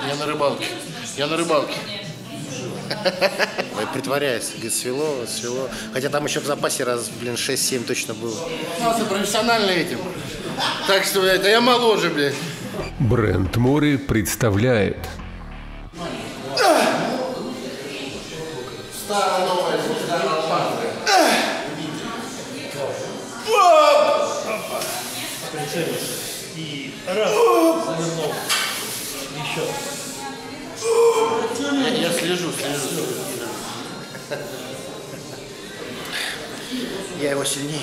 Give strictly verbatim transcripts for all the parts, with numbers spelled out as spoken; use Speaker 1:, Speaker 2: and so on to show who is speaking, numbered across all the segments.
Speaker 1: Я на рыбалке. Я на рыбалке.
Speaker 2: Притворяется. Говорит, свело, свело. Хотя там еще в запасе раз, блин, шесть-семь точно было.
Speaker 1: Я профессионально этим. Так что, блядь, а я моложе, блядь.
Speaker 3: Бренд Мори представляет.
Speaker 1: Старая новая звезда Алмаза.
Speaker 4: И раз, завернул. Еще.
Speaker 1: Я, я слежу, слежу.
Speaker 2: Я его сильнее.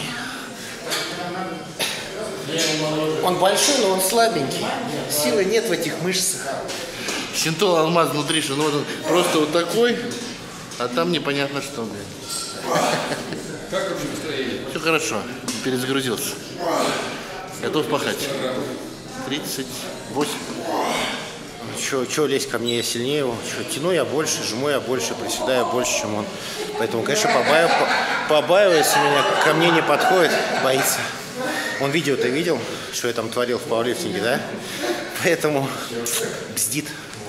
Speaker 2: Он большой, но он слабенький. Силы нет в этих мышцах.
Speaker 1: Синтол алмаз внутри, что ну вот он просто вот такой, а там непонятно что, блядь.
Speaker 5: Как вообще настроение?
Speaker 1: Все хорошо, перезагрузился. Готов пахать. тридцать восемь.
Speaker 2: Че, че лезть ко мне, я сильнее его. Че, тяну я больше, жму я больше, приседаю больше, чем он. Поэтому, конечно, побаив, побаивается меня, ко мне не подходит, боится. Он видео-то видел, что я там творил в пауэрлифтинге, да? Поэтому бздит.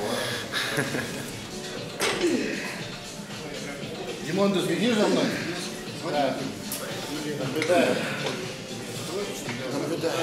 Speaker 1: Димон, ты следишь за мной? Да. Наблюдаю. Наблюдаю.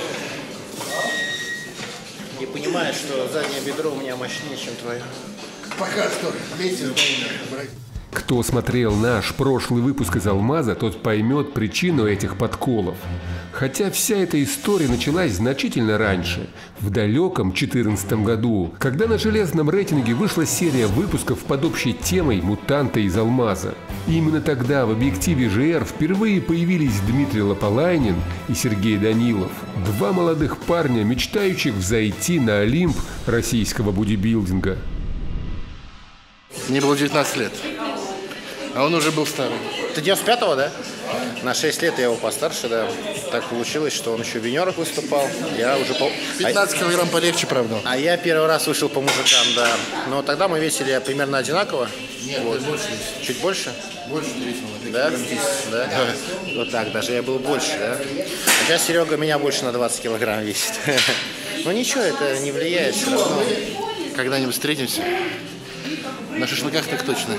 Speaker 2: Не понимаешь, что заднее бедро у меня мощнее, чем твое.
Speaker 1: Пока что. Вместе с моими.
Speaker 3: Кто смотрел наш прошлый выпуск из «Алмаза», тот поймет причину этих подколов. Хотя вся эта история началась значительно раньше, в далеком две тысячи четырнадцатом году, когда на железном рейтинге вышла серия выпусков под общей темой «Мутанты из Алмаза». И именно тогда в объективе жэ эр впервые появились Дмитрий Лопалайнин и Сергей Данилов. Два молодых парня, мечтающих взойти на Олимп российского бодибилдинга.
Speaker 1: Мне было девятнадцать лет. А он уже был старый.
Speaker 2: Ты девяносто пятого, да? На шесть лет я его постарше, да. Так получилось, что он еще в юниорах выступал. Я уже по...
Speaker 1: пятнадцать килограмм полегче, правда.
Speaker 2: А я первый раз вышел по мужикам, да. Но тогда мы весили примерно одинаково.
Speaker 1: Нет,
Speaker 2: вот.
Speaker 1: больше.
Speaker 2: Чуть больше?
Speaker 1: Больше ты весил.
Speaker 2: Да? Да? Вот так, даже я был больше, да. А сейчас Серега меня больше на двадцать килограмм весит. Но ничего, это не влияет все равно.
Speaker 1: Когда-нибудь встретимся. На шашлыках так точно.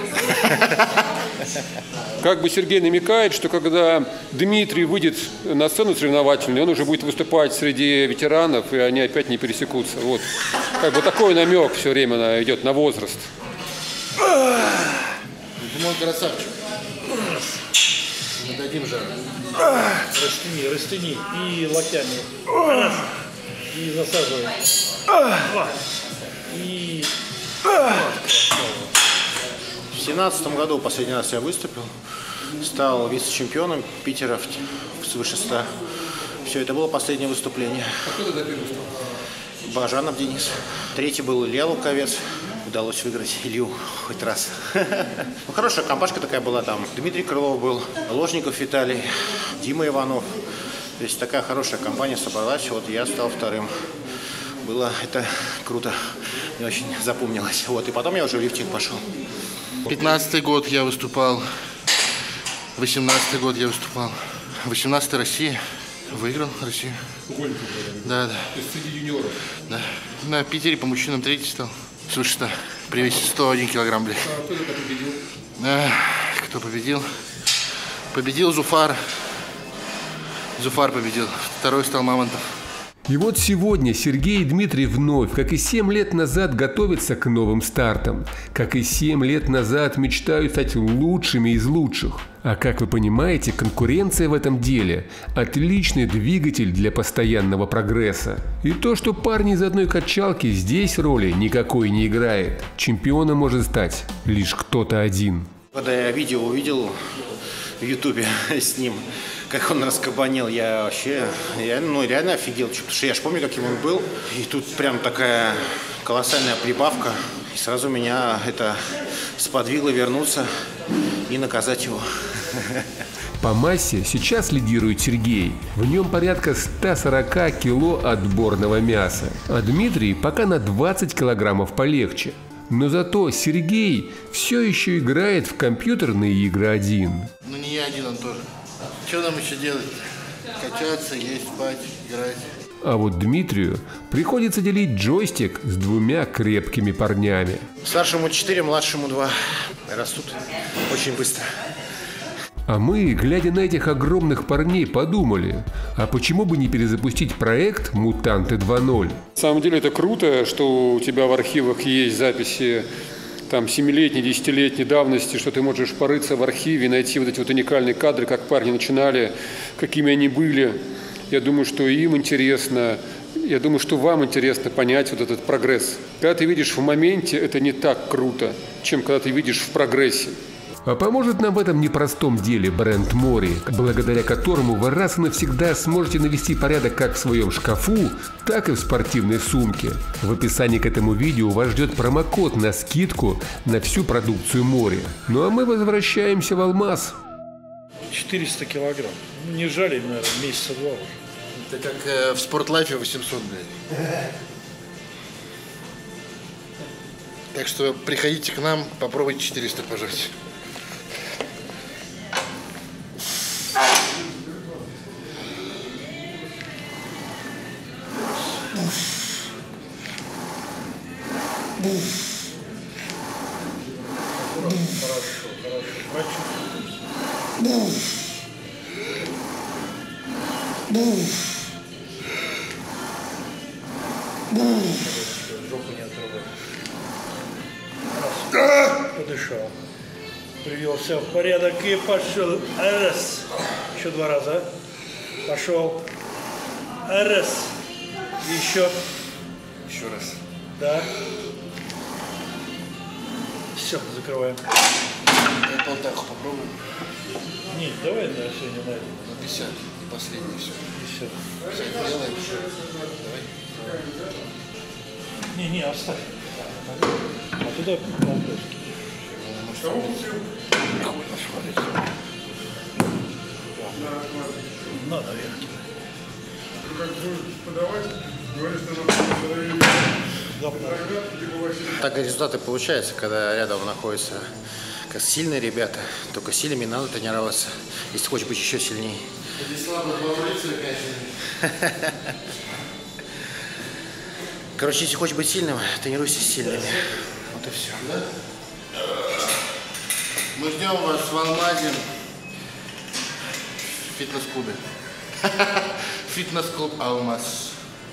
Speaker 5: Как бы Сергей намекает, что когда Дмитрий выйдет на сцену соревновательную, он уже будет выступать среди ветеранов, и они опять не пересекутся. Вот. Как бы такой намек все время идет на возраст.
Speaker 1: Димон красавчик. Не дадим жару.
Speaker 4: Растяни, растяни. И локтями. Раз. И насаживай. Два. И...
Speaker 2: В семнадцатом году последний раз я выступил. Стал вице-чемпионом Питера свыше ста. Все, это было последнее выступление.
Speaker 5: А кто тогда первый стал?
Speaker 2: Бажанов Денис. Третий был Илья Луковец. Удалось выиграть Илью хоть раз. Ну, хорошая компашка такая была там. Дмитрий Крылов был, Ложников Виталий, Дима Иванов. То есть такая хорошая компания собралась. Вот я стал вторым. Было это круто. Мне очень запомнилось. Вот. И потом я уже в лифтинг пошел.
Speaker 1: пятнадцатый год я выступал. восемнадцатый год я выступал. восемнадцатый Россия. Выиграл Россию. Да, да.
Speaker 5: То есть среди юниоров?
Speaker 1: Да. На Питере по мужчинам третий стал. Слушай, что? При весе сто один килограмм, блядь.
Speaker 5: А кто тогда победил?
Speaker 1: А, кто победил? Победил Зуфар. Зуфар победил. Второй стал Мамонтов.
Speaker 3: И вот сегодня Сергей и Дмитрий вновь, как и семь лет назад, готовятся к новым стартам. Как и семь лет назад мечтают стать лучшими из лучших. А как вы понимаете, конкуренция в этом деле – отличный двигатель для постоянного прогресса. И то, что парни из одной качалки, здесь роли никакой не играет. Чемпионом может стать лишь кто-то один.
Speaker 2: Когда я видео увидел в Ютубе с ним, как он раскабанил, я вообще, я, ну, реально офигел, потому что я ж помню, каким он был, и тут прям такая колоссальная прибавка, и сразу меня это сподвигло вернуться и наказать его.
Speaker 3: По массе сейчас лидирует Сергей, в нем порядка ста сорока кило отборного мяса, а Дмитрий пока на двадцать килограммов полегче. Но зато Сергей все еще играет в компьютерные игры один.
Speaker 1: Ну не я один, он тоже. Что нам еще делать? Качаться, есть, спать, играть.
Speaker 3: А вот Дмитрию приходится делить джойстик с двумя крепкими парнями.
Speaker 2: Старшему четыре, младшему два. Растут очень быстро.
Speaker 3: А мы, глядя на этих огромных парней, подумали, а почему бы не перезапустить проект «Мутанты два ноль»?
Speaker 5: На самом деле это круто, что у тебя в архивах есть записи там семилетней, десятилетней давности, что ты можешь порыться в архиве, найти вот эти вот уникальные кадры, как парни начинали, какими они были. Я думаю, что им интересно, я думаю, что вам интересно понять вот этот прогресс. Когда ты видишь в моменте, это не так круто, чем когда ты видишь в прогрессе.
Speaker 3: А поможет нам в этом непростом деле бренд Мори, благодаря которому вы раз и навсегда сможете навести порядок как в своем шкафу, так и в спортивной сумке. В описании к этому видео вас ждет промокод на скидку на всю продукцию Мори. Ну а мы возвращаемся в Алмаз.
Speaker 4: четыреста килограмм. Ну, не жали, наверное, месяца два уже.
Speaker 1: Это как э, в Спортлайфе восемьсот, блядь. Так что приходите к нам, попробуйте четыреста пожать.
Speaker 4: Хорошо, хорошо. Жопу не отрывай. Раз. Подышал. Привел себя в порядок и пошел. Раз. Еще два раза. Пошел. Раз. Еще.
Speaker 1: Еще раз.
Speaker 4: Да. Все, закрываем.
Speaker 1: Я полтаху попробую.
Speaker 4: Нет, давай на сегодня на
Speaker 1: На пятьдесят. Последний все.
Speaker 4: пятьдесят.
Speaker 1: Все, делаем. Давай.
Speaker 4: Не, не, оставь. А туда полтоски. На, наверх.
Speaker 2: Так результаты получаются, когда рядом находятся как сильные ребята. Только сильными надо тренироваться, если хочешь быть еще сильнее. Короче, если хочешь быть сильным, тренируйся с сильными. Вот и все.
Speaker 1: Мы ждем вас в Алмазе в фитнес-клубе. Фитнес-клуб Алмаз.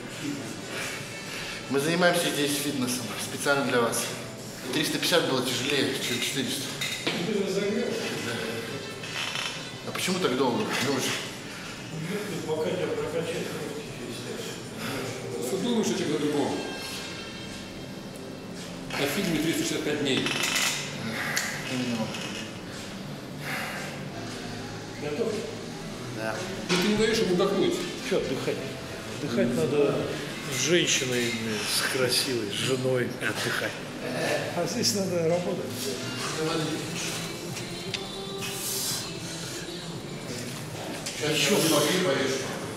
Speaker 1: Мы занимаемся здесь фитнесом специально для вас. триста пятьдесят было тяжелее, чем четыреста. Да. А почему так долго? Ну, уже...
Speaker 4: Пока тебя прокачать.
Speaker 5: Думаешь, что тебе по-другому. На фильме триста шестьдесят пять дней.
Speaker 4: Готов?
Speaker 2: Да.
Speaker 5: И ты не даешь ему отдохнуть.
Speaker 4: Что отдыхать? Отдыхать надо с женщиной, с красивой, с женой отдыхать. А здесь надо работать.
Speaker 1: Еще смотри, порежь.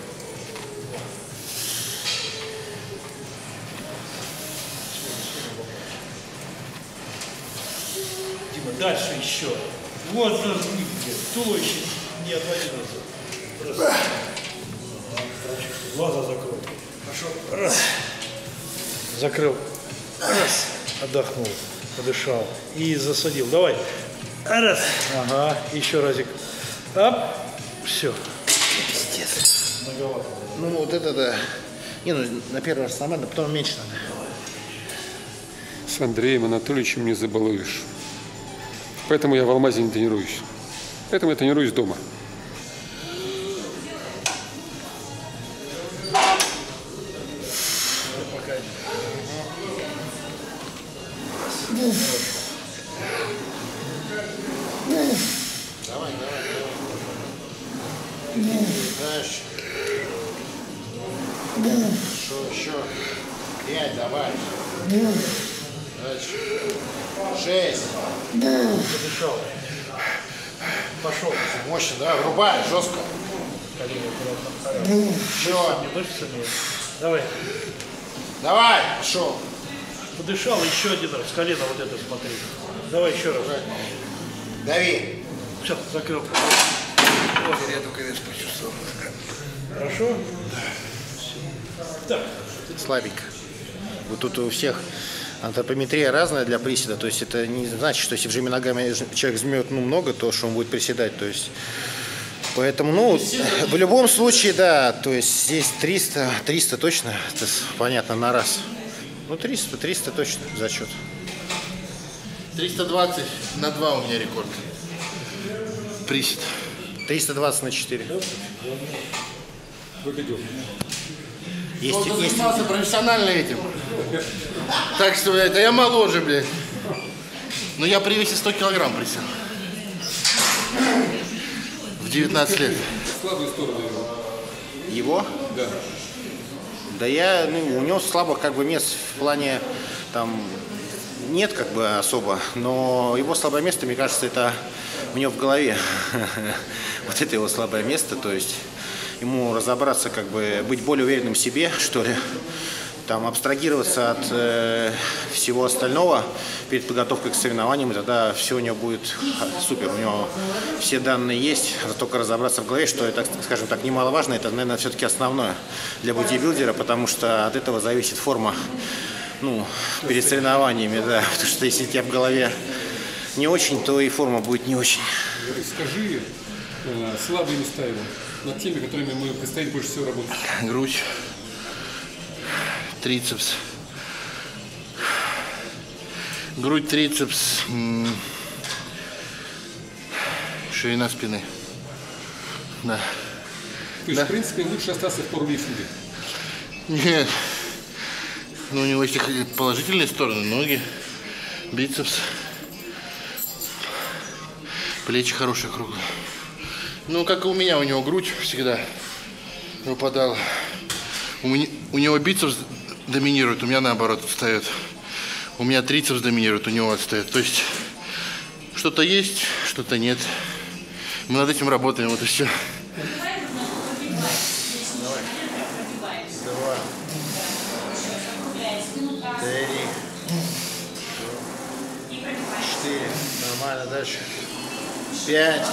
Speaker 4: Дима, дальше еще. Вот размик, туловище не отводи назад. Раз. Глаза закрой. Хорошо. Раз. Закрыл. Раз. Отдохнул. Подышал. И засадил. Давай. Раз. Ага. Еще разик. Оп. Все.
Speaker 2: Пиздец.
Speaker 4: Многовато.
Speaker 2: Ну вот это да. Не, ну на первый раз нормально, потом меньше надо.
Speaker 5: С Андреем Анатольевичем не забалуешь. Поэтому я в Алмазе не тренируюсь. Поэтому я тренируюсь дома.
Speaker 2: Давай, давай, давай. Дальше. Хорошо, еще. Пять, давай. Дальше. Шесть.
Speaker 4: Подышал. Пошел.
Speaker 2: Мощно, давай, врубай, жестко.
Speaker 4: Колени аккуратно.
Speaker 2: Еще.
Speaker 4: Не мышцами. Давай.
Speaker 2: Давай, пошел.
Speaker 4: Подышал еще один раз. Колено вот это смотри. Давай еще раз.
Speaker 2: Дави.
Speaker 4: Все, закрыл.
Speaker 1: Я только вес почувствовал.
Speaker 4: Хорошо? Да.
Speaker 2: Слабенько. Вот тут у всех антропометрия разная для приседа, то есть это не значит, что если в жиме ногами человек жмет ну, много, то что он будет приседать, то есть поэтому, ну, в любом случае, да, то есть здесь триста, триста точно, это понятно, на раз. Ну, триста, триста точно зачет.
Speaker 1: триста двадцать на два у меня рекорд. Присед.
Speaker 2: триста двадцать на четыре.
Speaker 5: Выглядел.
Speaker 2: Есть,
Speaker 1: Он
Speaker 2: есть,
Speaker 1: занимался профессионально этим. Так что, это я моложе, блядь. Но я при весе сто килограмм присел. В девятнадцать лет.
Speaker 5: Слабые стороны его.
Speaker 2: Его?
Speaker 5: Да.
Speaker 2: Да я, ну, у него слабых как бы мест в плане там нет как бы особо, но его слабое место, мне кажется, это у него в голове. Вот это его слабое место, то есть ему разобраться, как бы быть более уверенным в себе, что ли, там абстрагироваться от э, всего остального перед подготовкой к соревнованиям, и тогда все у него будет супер. У него все данные есть, только разобраться в голове, что это, скажем так, немаловажно, это, наверное, все-таки основное для бодибилдера, потому что от этого зависит форма, ну, перед соревнованиями, да, потому что если у тебя в голове не очень, то и форма будет не очень.
Speaker 5: Скажи э, слабые места его, над теми, которыми мы предстоит больше всего работать.
Speaker 1: Грудь. Трицепс. Грудь, трицепс. М- ширина спины. Да.
Speaker 5: То есть,
Speaker 1: Да.
Speaker 5: в принципе, лучше остаться в пауэрлифтинге.
Speaker 1: Нет. Ну, у него есть положительные стороны. Ноги, бицепс. Плечи хорошие, круглые. Ну, как и у меня, у него грудь всегда выпадала. У, меня, у него бицепс доминирует, у меня наоборот отстает. У меня трицепс доминирует, у него отстает. То есть что-то есть, что-то нет. Мы над этим работаем, вот и все.
Speaker 2: Три, четыре, нормально, дальше. Пять,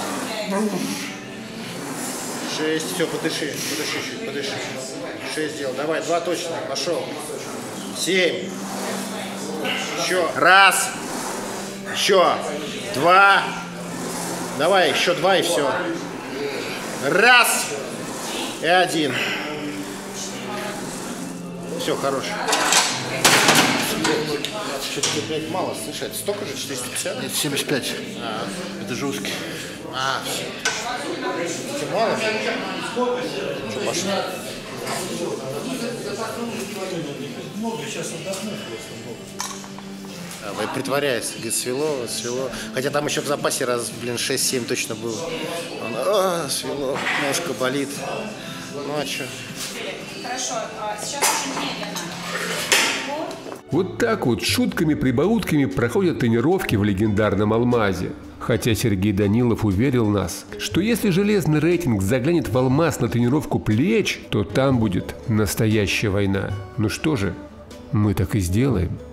Speaker 2: шесть, все, подыши, подыши чуть, подыши. Шесть сделал, давай, два точно, пошел. Семь, еще, раз, еще, два, давай, еще два и все. Раз и один. Все, хорош. Что-то, блядь, мало, слышать. Столько же, четыреста пятьдесят?
Speaker 1: Нет, семьдесят пять.
Speaker 2: А,
Speaker 1: Это жесткий.
Speaker 2: а все. Тебе мало? Что, пошли? А, блядь, притворяется. Говорит, свело, свело. Хотя там еще в запасе раз, блин, шесть-семь точно было. Он, а, свело, ножка болит. Ну а что?
Speaker 6: Хорошо, а сейчас очень медленно.
Speaker 3: Вот так вот шутками-прибаутками проходят тренировки в легендарном «Алмазе». Хотя Сергей Данилов уверил нас, что если железный рейтинг заглянет в «Алмаз» на тренировку плеч, то там будет настоящая война. Ну что же, мы так и сделаем.